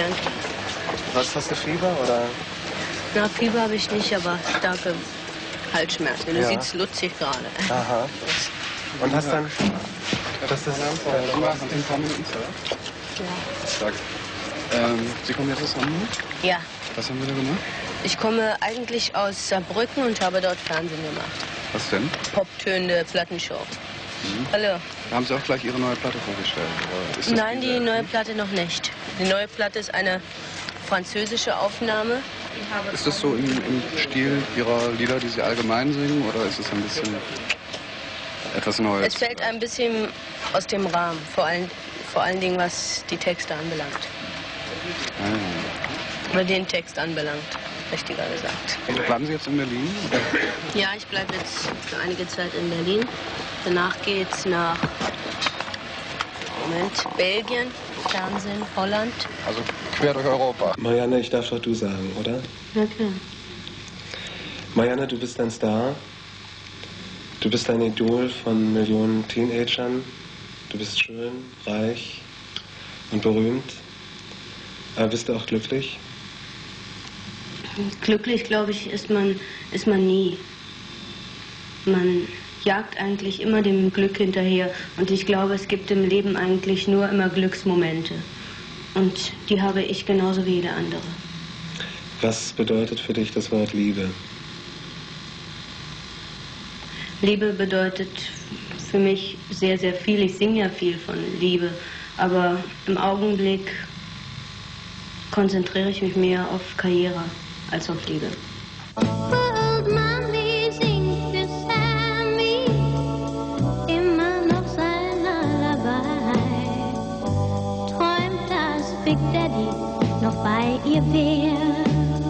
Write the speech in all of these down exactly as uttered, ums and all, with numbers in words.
danke. Was, hast du Fieber, oder? Na, Fieber habe ich nicht, aber starke Halsschmerzen. Du Ja. siehst lutzig gerade. Aha. Und hast dann... Das ist... Du warst in ein paar Minuten, oder? Ja. Stark. Ähm, Sie kommen jetzt aus Hamburg? Ja. Was haben Sie da gemacht? Ich komme eigentlich aus Saarbrücken und habe dort Fernsehen gemacht. Was denn? Poptönende Plattenshow. Mhm. Hallo. Da haben Sie auch gleich Ihre neue Platte vorgestellt? Oder ist das Nein, die diese- neue Platte noch nicht. Die neue Platte ist eine französische Aufnahme. Ist das so im, im Stil Ihrer Lieder, die Sie allgemein singen, oder ist es ein bisschen etwas Neues? Es fällt ein bisschen aus dem Rahmen, vor allen, vor allen Dingen was die Texte anbelangt. Ah, Oder den Text anbelangt, richtiger gesagt. ja. Bleiben Sie jetzt in Berlin? Oder? Ja, ich bleibe jetzt für einige Zeit in Berlin. Danach geht's nach Moment, Belgien, Fernsehen, Holland. Also quer durch Europa. Marianne, ich darf doch du sagen, oder? Na klar. Marianne, du bist ein Star. Du bist ein Idol von Millionen Teenagern. Du bist schön, reich und berühmt. Aber bist du auch glücklich? Glücklich, glaube ich, ist man, ist man nie. Man jagt eigentlich immer dem Glück hinterher. Und ich glaube, es gibt im Leben eigentlich nur immer Glücksmomente. Und die habe ich genauso wie jeder andere. Was bedeutet für dich das Wort Liebe? Liebe bedeutet für mich sehr, sehr viel. Ich singe ja viel von Liebe. Aber im Augenblick konzentriere ich mich mehr auf Karriere als auf Liebe. Old Mommy singt für Sammy immer noch sein Lullaby. Träumt, dass Big Daddy noch bei ihr wäre.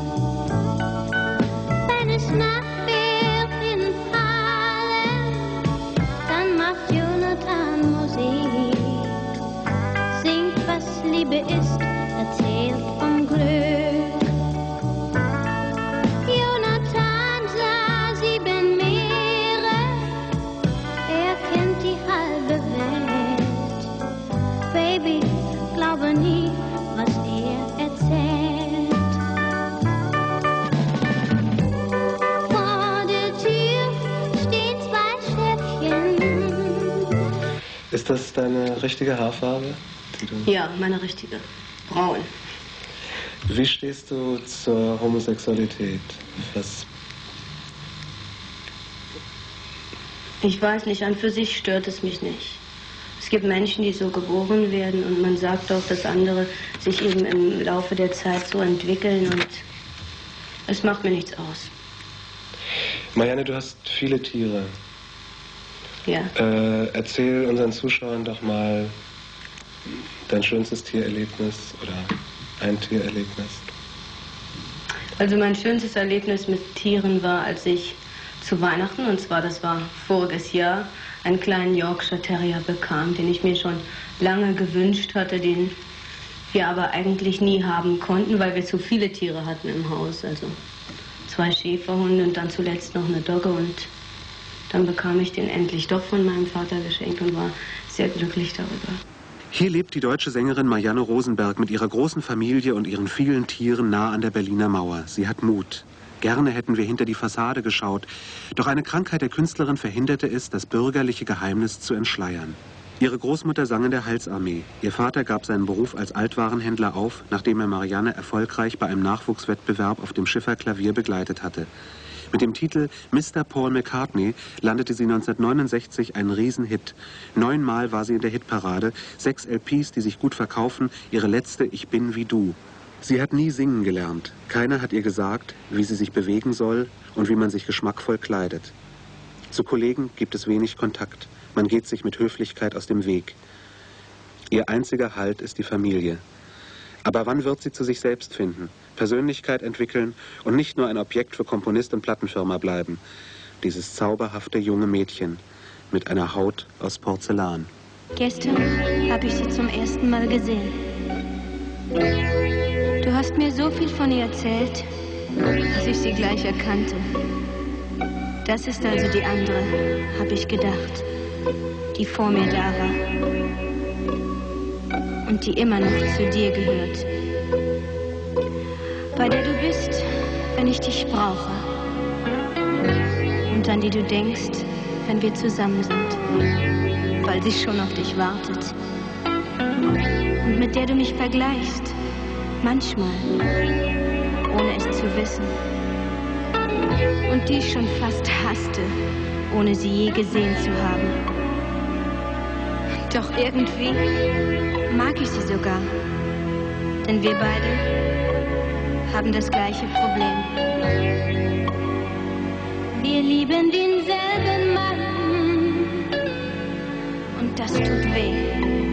Wenn es Nacht wird in Harlem, dann macht Jonathan Musik. Singt, was Liebe ist, erzählt vom Glück. Jonathan sah sieben Meere, er kennt die halbe Welt. Baby, glaube nie, was er erzählt. Vor der Tür stehen zwei Schäfchen. Ist das deine richtige Haarfarbe? Die du... Ja, meine richtige. Braun. Wie stehst du zur Homosexualität? Was... Ich weiß nicht, an für sich stört es mich nicht. Es gibt Menschen, die so geboren werden und man sagt auch, dass andere sich eben im Laufe der Zeit so entwickeln und es macht mir nichts aus. Marianne, du hast viele Tiere. Ja. Äh, erzähl unseren Zuschauern doch mal dein schönstes Tiererlebnis oder ein Tiererlebnis. Also mein schönstes Erlebnis mit Tieren war, als ich zu Weihnachten, und zwar das war voriges Jahr, einen kleinen Yorkshire Terrier bekam, den ich mir schon lange gewünscht hatte, den wir aber eigentlich nie haben konnten, weil wir zu viele Tiere hatten im Haus. Also zwei Schäferhunde und dann zuletzt noch eine Dogge, und dann bekam ich den endlich doch von meinem Vater geschenkt und war sehr glücklich darüber. Hier lebt die deutsche Sängerin Marianne Rosenberg mit ihrer großen Familie und ihren vielen Tieren nah an der Berliner Mauer. Sie hat Mut. Gerne hätten wir hinter die Fassade geschaut, doch eine Krankheit der Künstlerin verhinderte es, das bürgerliche Geheimnis zu entschleiern. Ihre Großmutter sang in der Heilsarmee. Ihr Vater gab seinen Beruf als Altwarenhändler auf, nachdem er Marianne erfolgreich bei einem Nachwuchswettbewerb auf dem Schifferklavier begleitet hatte. Mit dem Titel Mister Paul McCartney landete sie neunzehnhundertneunundsechzig einen Riesenhit. Neunmal war sie in der Hitparade, sechs L Ps, die sich gut verkaufen, ihre letzte Ich bin wie du. Sie hat nie singen gelernt. Keiner hat ihr gesagt, wie sie sich bewegen soll und wie man sich geschmackvoll kleidet. Zu Kollegen gibt es wenig Kontakt. Man geht sich mit Höflichkeit aus dem Weg. Ihr einziger Halt ist die Familie. Aber wann wird sie zu sich selbst finden, Persönlichkeit entwickeln und nicht nur ein Objekt für Komponist und Plattenfirma bleiben? Dieses zauberhafte junge Mädchen mit einer Haut aus Porzellan. Gestern habe ich sie zum ersten Mal gesehen. Du hast mir so viel von ihr erzählt, dass ich sie gleich erkannte. Das ist also die andere, habe ich gedacht, die vor mir da war und die immer noch zu dir gehört. Bei der du bist, wenn ich dich brauche. Und an die du denkst, wenn wir zusammen sind, weil sie schon auf dich wartet. Und mit der du mich vergleichst, manchmal, ohne es zu wissen. Und die ich schon fast hasste, ohne sie je gesehen zu haben. Doch irgendwie mag ich sie sogar, denn wir beide haben das gleiche Problem. Wir lieben denselben Mann und das tut weh.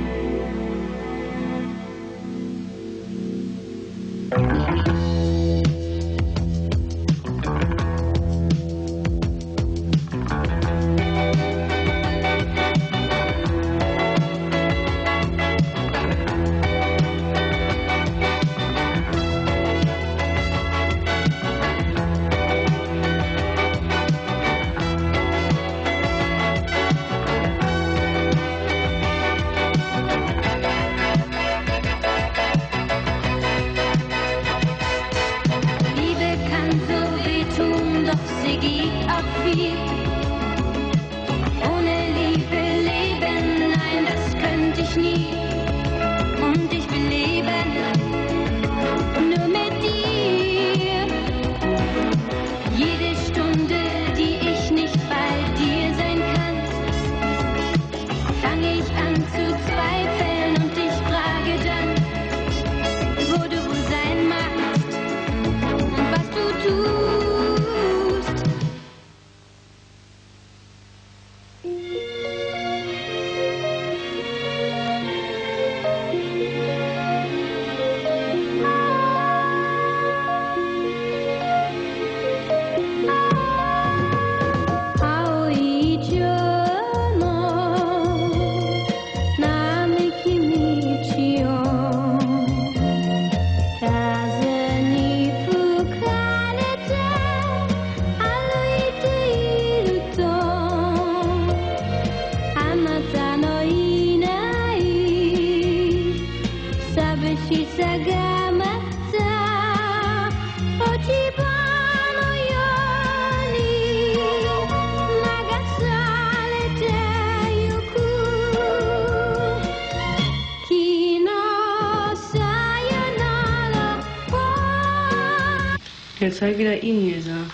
Jetzt habe ich wieder ihn gesagt.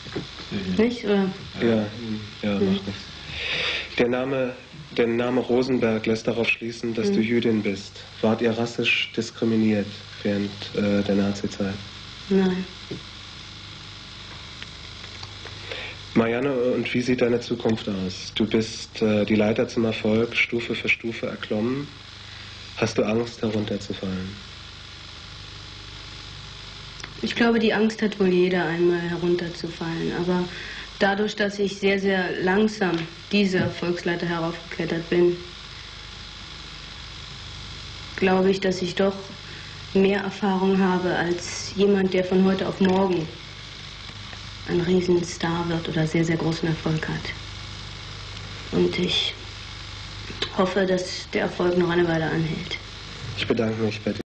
Nicht, oder? Ja, ja, macht nichts. Der Name, der Name Rosenberg lässt darauf schließen, dass mhm. du Jüdin bist. Wart ihr rassisch diskriminiert während äh, der Nazizeit? Nein. Marianne, und wie sieht deine Zukunft aus? Du bist äh, die Leiter zum Erfolg Stufe für Stufe erklommen. Hast du Angst, herunterzufallen? Ich glaube, die Angst hat wohl jeder, einmal herunterzufallen. Aber dadurch, dass ich sehr, sehr langsam diese Erfolgsleiter heraufgeklettert bin, glaube ich, dass ich doch mehr Erfahrung habe als jemand, der von heute auf morgen ein Riesenstar wird oder sehr, sehr großen Erfolg hat. Und ich hoffe, dass der Erfolg noch eine Weile anhält. Ich bedanke mich bei dir.